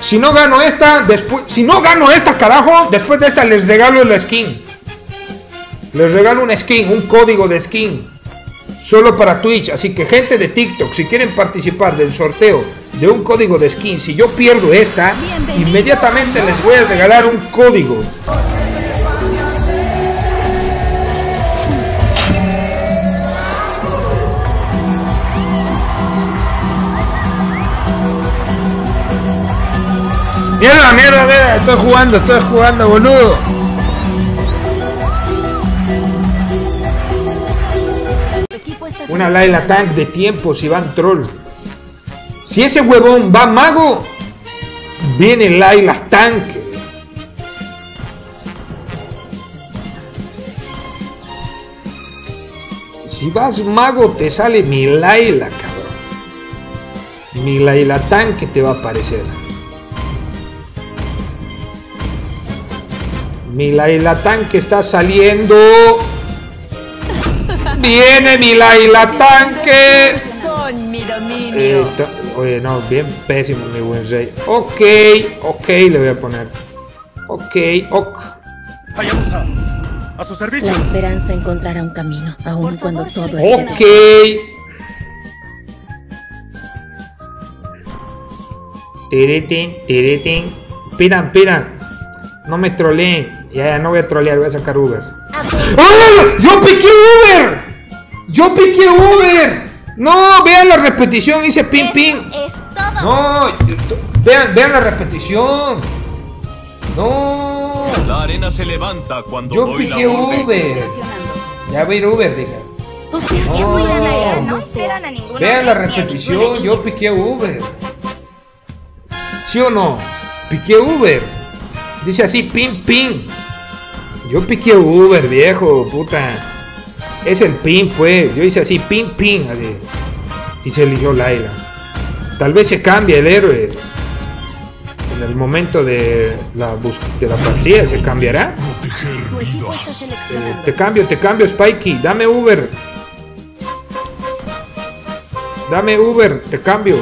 Si no gano esta, carajo, después de esta les regalo la skin. Les regalo una skin, un código de skin. Solo para Twitch. Así que gente de TikTok, si quieren participar del sorteo de un código de skin, si yo pierdo esta, inmediatamente les voy a regalar un código. Mierda, estoy jugando, boludo. Una Layla Tank de tiempo si van troll. Si ese huevón va mago, viene Layla Tank. Si vas mago, te sale mi Layla, cabrón. Mi Layla Tank te va a aparecer. Mi Layla Tank está saliendo. Viene mi Layla Tanque. Son mi dominio. Oye, no, bien pésimo mi buen rey. Ok, le voy a poner. Ok. Hayabusa, a su servicio. La esperanza encontrará un camino, aun cuando todo esté Ok. Tiritín. Piran. No me troleen. Ya, no voy a trolear, voy a sacar Uber. ¡Oh! ¡Yo piqué Uber! No, vean la repetición, dice pin. No, vean la repetición. No. La arena se levanta cuando yo piqué Uber. Ya voy a ir Uber, dije. No. Vean la repetición, yo piqué Uber. ¿Sí o no? Piqué Uber. Dice así, pin. Yo piqué Uber, viejo, puta. Es el pin, pues. Yo hice así, pin, así. Y se eligió Layla. Tal vez se cambie el héroe. En el momento de la partida, ¿se cambiará? Te cambio, Spikey. Dame Uber, te cambio.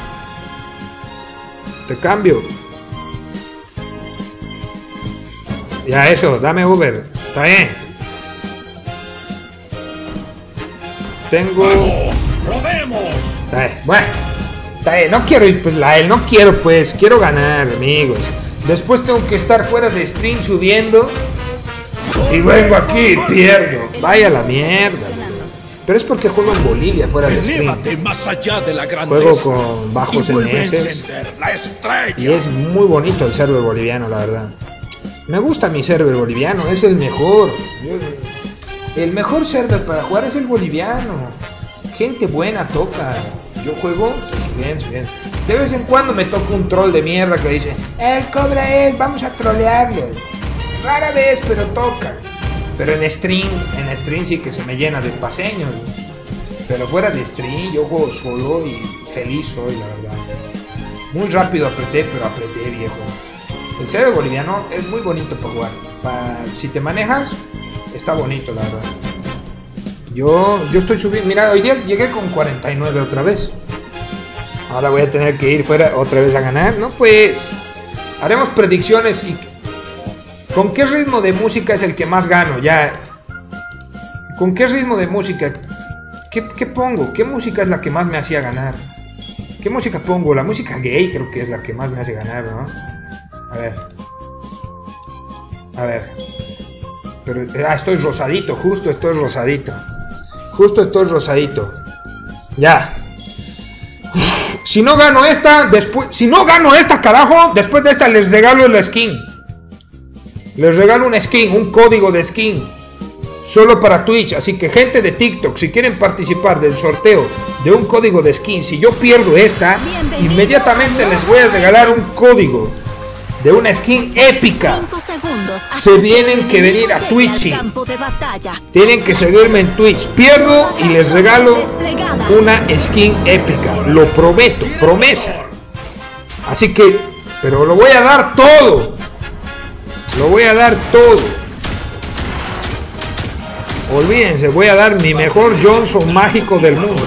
Ya eso, dame Uber. Está bien. Tengo... ¡Probemos! Está bien. Bueno, está bien. No quiero ir, pues, no quiero, pues. Quiero ganar, amigos. Después tengo que estar fuera de stream subiendo. Y vengo aquí y pierdo. Vaya la mierda. Pero es porque juego en Bolivia fuera de stream. Más allá de la juego con bajos MS. Y es muy bonito el server boliviano, la verdad. Me gusta mi server boliviano, es el mejor. El mejor server para jugar es el boliviano. Gente buena toca. Yo juego, bien. De vez en cuando me toca un troll de mierda que dice: el cobra es, vamos a trolearlo. Rara vez, pero toca. Pero en stream sí que se me llena de paseños. Pero fuera de stream yo juego solo y feliz soy, la verdad. Muy rápido apreté, viejo. El server boliviano es muy bonito para jugar. Si te manejas, está bonito, la verdad. Yo estoy subiendo. Mira, hoy día llegué con 49 otra vez. Ahora voy a tener que ir fuera otra vez a ganar. No, pues. Haremos predicciones y... ¿Con qué ritmo de música es el que más gano? Ya. ¿Con qué ritmo de música? ¿Qué pongo? ¿Qué música es la que más me hacía ganar? ¿Qué música pongo? La música gay creo que es la que más me hace ganar, ¿no? A ver. Pero estoy rosadito, justo estoy rosadito. Ya. Si no gano esta, carajo, después de esta les regalo la skin. Les regalo una skin, un código de skin. Solo para Twitch, así que gente de TikTok, si quieren participar del sorteo de un código de skin, si yo pierdo esta, inmediatamente les voy a regalar un código de una skin épica. Se tienen que venir a Twitch. Tienen que seguirme en Twitch. Pierdo y les regalo una skin épica. Lo prometo, promesa. Así que, pero lo voy a dar todo. Olvídense, voy a dar mi mejor Johnson mágico del mundo.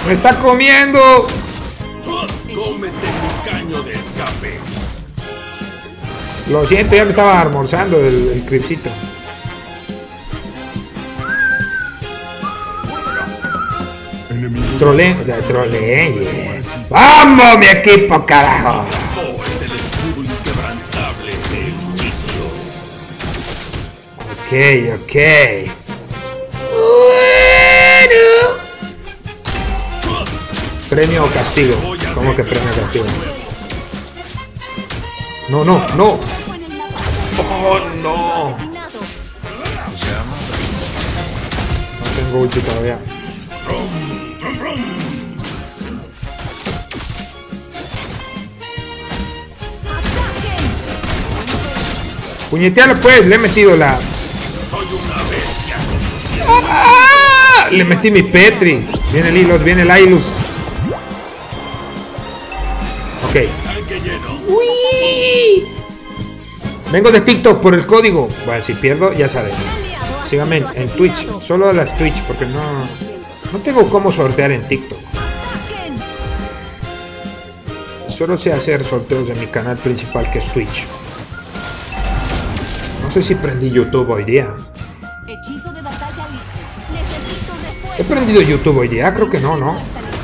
¡Me está comiendo! Cómete mi caño de escape. Lo siento, ya me estaba almorzando el cripsito. Trolé. ¡Vamos, mi equipo, carajo! Oh, es el escudo inquebrantable del niño. Ok. Bueno. Premio o castigo. ¿Cómo que premio o castigo? No. Oh, no. No tengo ulti todavía. Puñetealo pues, le he metido la... Soy una bestia. ¡Ah! Le metí mi Petri. Viene el Ilus, viene el Ailus. Ok. Tanque lleno. ¡Uy! Vengo de TikTok por el código. Bueno, si pierdo, ya sabes. Síganme en Twitch. Solo las Twitch, porque no tengo cómo sortear en TikTok. Solo sé hacer sorteos en mi canal principal, que es Twitch. No sé si prendí YouTube hoy día. Hechizo de batalla listo. Necesito refuerzo. ¿He prendido YouTube hoy día? Creo que no. Ah,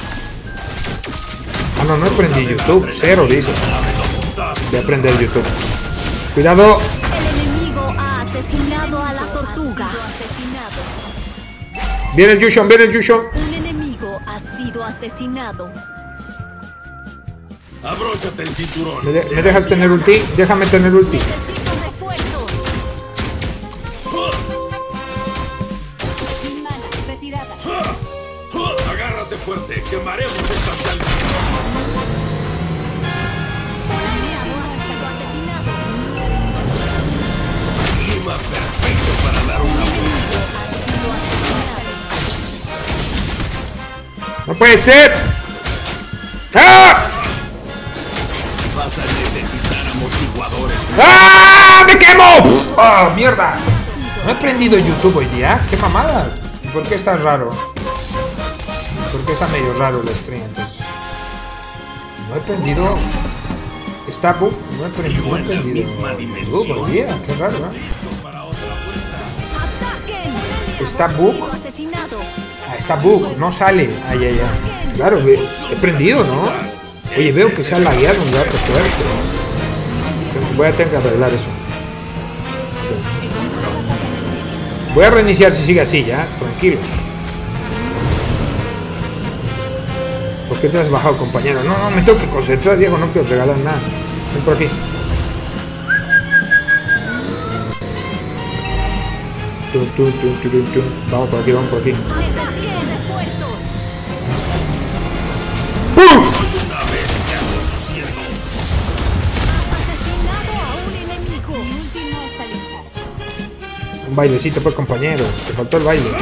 no he prendido YouTube. Cero, dice. Voy a aprender YouTube. Cuidado. El enemigo ha asesinado a la tortuga. Viene el Yushon. Un enemigo ha sido asesinado. Abróchate el cinturón. ¿Me dejas tener ulti? Déjame tener ulti. Necesito refuerzos. Sin mana, retirada. Agárrate fuerte. Quemaremos estas calles. Clima perfecto para dar una vuelta. ¡No puede ser! ¡Ah! Vas a necesitar amortiguadores. ¡Ah! ¡Me quemo! ¡Ah, mierda! ¿No he prendido YouTube hoy día? ¡Qué mamada! ¿Y por qué está raro? ¿Por qué está medio raro el stream entonces? No he prendido... ¿Está bug? No he prendido YouTube hoy día. Qué raro, ¿eh? ¿Está bug? Ah, está bug. No sale. Ay. Claro, he prendido, ¿no? Oye, veo que se ha lagueado un rato fuerte. Voy a tener que arreglar eso. Voy a reiniciar si sigue así, ya. Tranquilo. ¿Por qué te has bajado, compañero? No, me tengo que concentrar, Diego. No quiero regalar nada. Ven por aquí. Vamos por aquí. ¡Pum! Un bailecito pues, compañero. Te faltó el baile.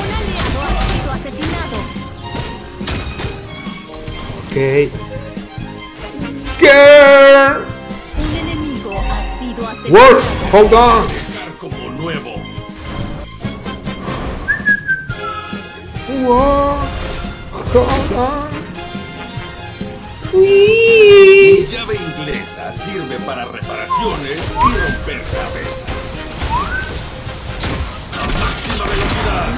Ok. Girl. Un enemigo ha sido asesinado. Word, hold on. Como nuevo. Word, hold on. Mi llave inglesa sirve para reparaciones y romper cabezas. A máxima velocidad.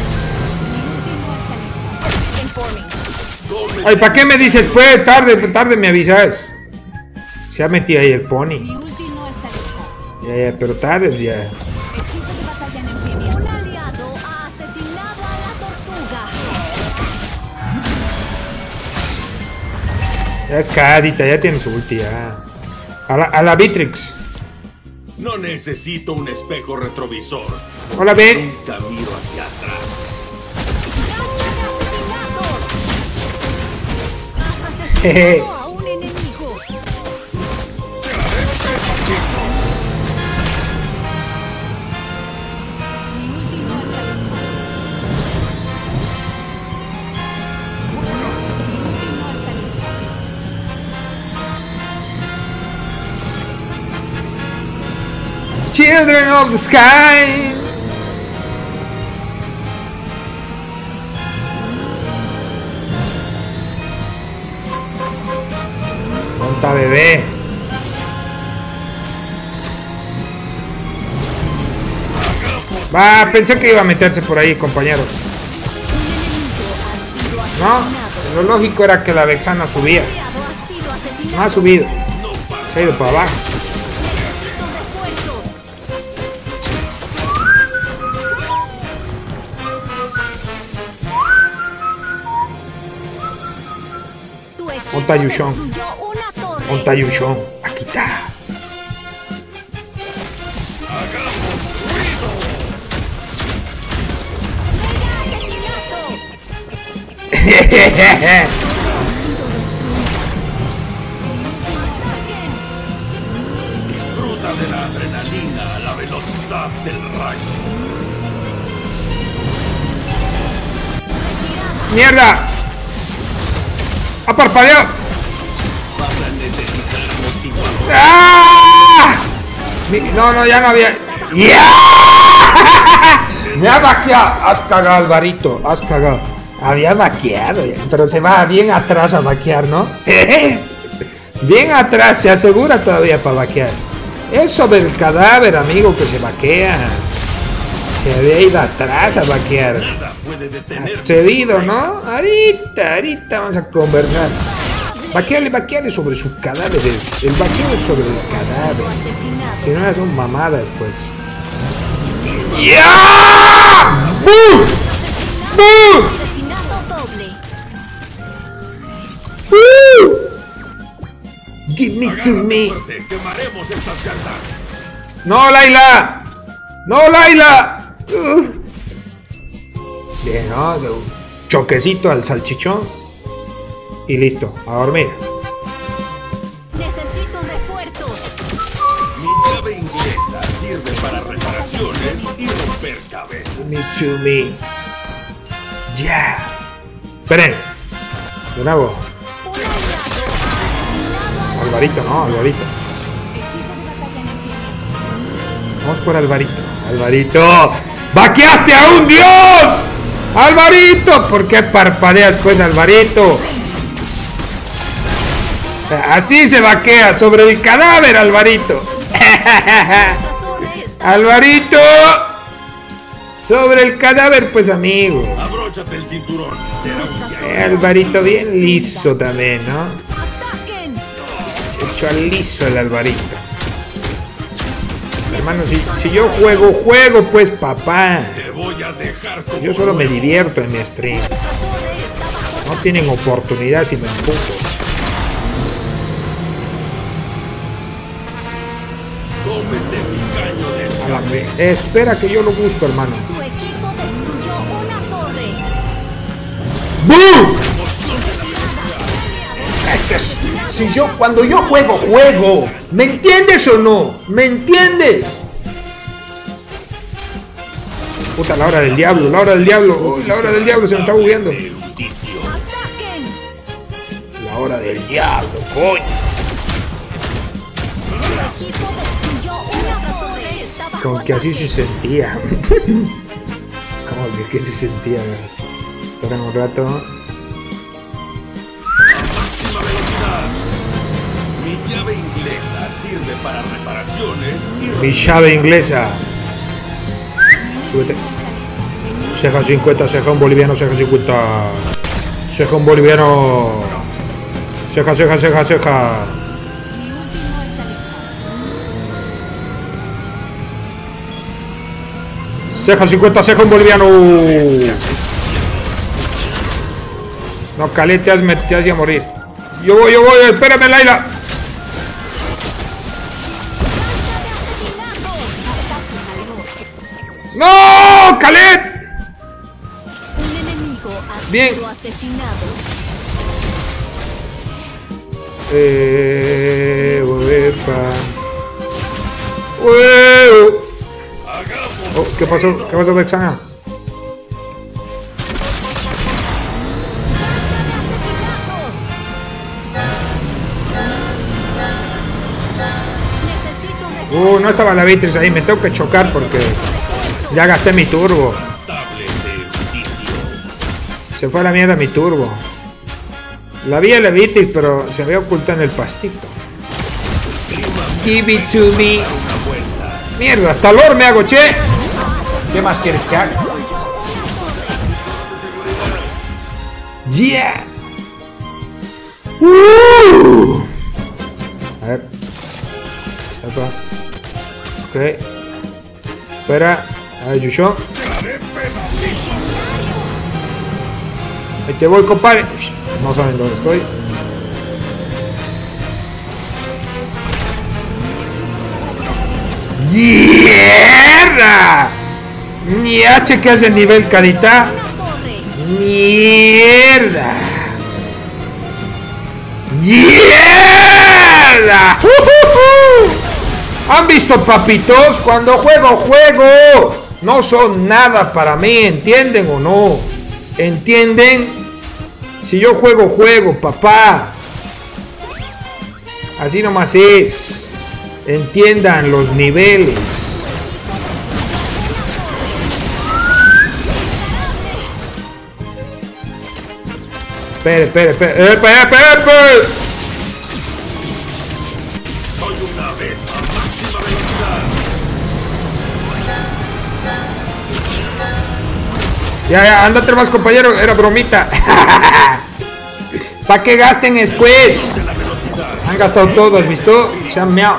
Ay, ¿para qué me dices pues? Tarde me avisas. Se ha metido ahí el pony. Ya, pero tarde ya. Hechizo de batalla en enfriamiento. Un aliado ha asesinado a la tortuga. Ya es cadita, ya tiene su ulti, ya. A la Vitrix. No necesito un espejo retrovisor. Hola, Ben. Nunca miro hacia atrás. Jeje. A un enemigo. Mi ulti no está lista. Mi ulti no está lista. Children of the Sky. bebé. Va, pensé que iba a meterse por ahí, compañeros. No, lo lógico era que la Vexana subía. No ha subido. Se ha ido para abajo. Monta Yushon. Monta Yushon. Aquí está. Disfruta de la adrenalina a la velocidad del rayo. ¡Mierda! ¡Ha parpadeado! Vas a necesitar motivador. ¡Ah! No, ya no había. ¡Ya! Me ha vaqueado. Has cagado, Alvarito. Has cagado. Había vaqueado, pero se va bien atrás a vaquear, ¿no? Bien atrás, se asegura todavía para vaquear. Es sobre el cadáver, amigo, que se vaquea. Se había ido atrás a vaquear. Atrevido, ¿no? Ahorita vamos a conversar. Vaqueale sobre sus cadáveres. El vaqueo es sobre el cadáver. Si no es un mamada después. ¡Ya! ¡Buf! ¡Buf! Give me to me. No, Laila. No, Laila. Bien, ¿no? Choquecito al salchichón. Y listo, a dormir. Necesito refuerzos. Mi llave inglesa sirve para reparaciones y romper cabezas. Me to me. Ya. Esperen. De nuevo. Alvarito, no, Alvarito. Vamos por Alvarito. Alvarito. ¡Vaqueaste a un dios! ¡Alvarito! ¿Por qué parpadeas pues, Alvarito? Así se vaquea, sobre el cadáver, Alvarito. Alvarito. Sobre el cadáver, pues, amigo. Abróchate el cinturón. Será un viaje. Alvarito bien liso también, ¿no? Hecho al liso el Alvarito. Hermano, si yo juego, pues, papá. Te voy a dejar como Yo solo me divierto en mi stream. No tienen oportunidad si me empujo. cómete mi caño de escape. Espera que yo lo busco, hermano. Tu equipo destruyó una torre. ¡Bum! Si yo, cuando yo juego. ¿Me entiendes o no? ¿Me entiendes? Puta, la hora del diablo, la hora del diablo. Uy, la hora del diablo, se me está bugueando. ¡Ataquen! La hora del diablo, coño. Tu equipo destruyó una torre. Está bajo Como que así ataque. se sentía. Como que se sentía. Espera un rato. Máxima velocidad. Mi llave inglesa sirve para reparaciones y Mi llave inglesa. Súbete. Ceja 50, ceja un boliviano, ceja 50. Ceja un boliviano. Ceja. Mi último está listo. Ceja 50, ceja un boliviano. No, Calé, te has ido a morir. Yo voy, espérame, Laila. ¡No! ¡Calet! Un enemigo ha Bien. sido asesinado. Uepa. Ueu. Oh, ¿qué pasó? ¿Qué pasó, Vexana? Necesito No estaba la Beatriz ahí, me tengo que chocar porque ya gasté mi turbo. tablet de erudicio. Se fue a la mierda mi turbo. La vi a la Beatriz, pero se había ocultado en el pastito. Give it to me. Mierda, hasta lore me hago, che. ¿Qué más quieres que haga? Yeah. A ver. Ok. Espera. A ver, Yusho. Ahí te voy, compadre. No saben dónde estoy. ¡Mierda! Ni H que hace nivel carita. ¡Mierda! ¡Mierda! ¿Han visto, papitos? Cuando juego. No son nada para mí, ¿entienden o no? ¿Entienden? Si yo juego, papá. Así nomás es. Entiendan los niveles. Espere. Soy una bestia a máxima velocidad. Ya, ándate más, compañero. Era bromita. ¿Para qué gasten después? Han gastado todo, ¿has visto? Se han meado.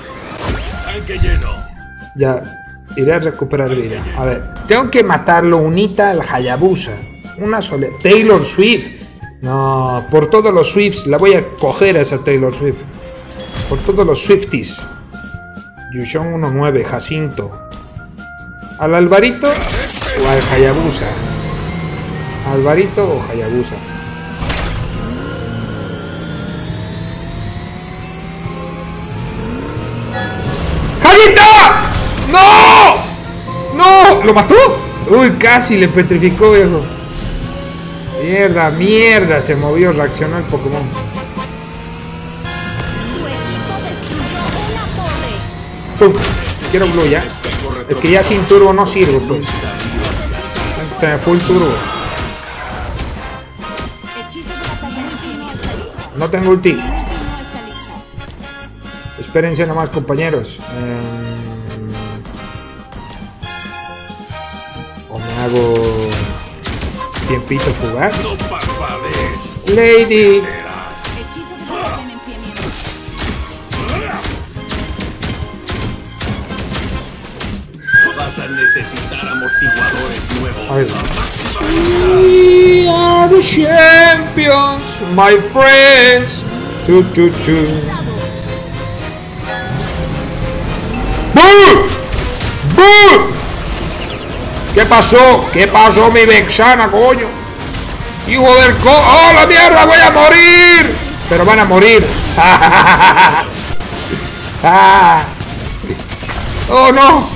Ya, iré a recuperar vida. A ver, tengo que matarlo unita al Hayabusa. Una sola. Taylor Swift. No, por todos los Swifts. La voy a coger a esa Taylor Swift. Por todos los Swifties. Yushon 1-9, Jacinto. ¿Al Alvarito o al Hayabusa? ¿Alvarito o Hayabusa? ¡Jayita! ¡No! ¡No! ¿Lo mató? Uy, casi le petrificó, viejo. Mierda, se movió, reaccionó el Pokémon. ¡Pum! Quiero Blue ya. Es que ya sin turbo no sirve, pues. Full turbo. No tengo ulti. Espérense nomás, compañeros. O me hago tiempito fugaz. Lady. Vas a necesitar amortiguadores nuevos. We are the champions, my friends. ¿Qué pasó? ¿Qué pasó, mi Vexana, coño? ¡Hijo del co... ¡Oh, la mierda! ¡Voy a morir! Pero van a morir. ¡Oh, no!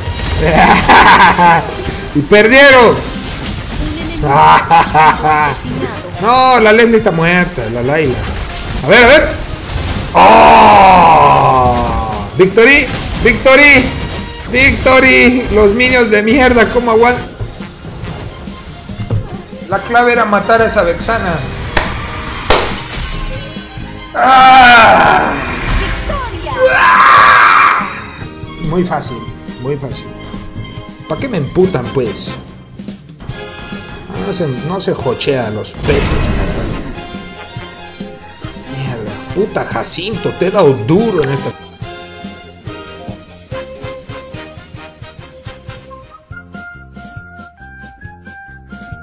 ¡Y perdieron! No, la Leslie está muerta, la Layla. A ver. ¡Oh! ¡Victory! Los minions de mierda, ¿cómo aguantan? La clave era matar a esa Vexana. Muy fácil. ¿Para qué me emputan, pues? No se jochea a los petos. Mierda, puta Jacinto, te he dado duro en esta...